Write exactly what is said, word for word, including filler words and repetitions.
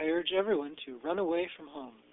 I urge everyone to run away from home.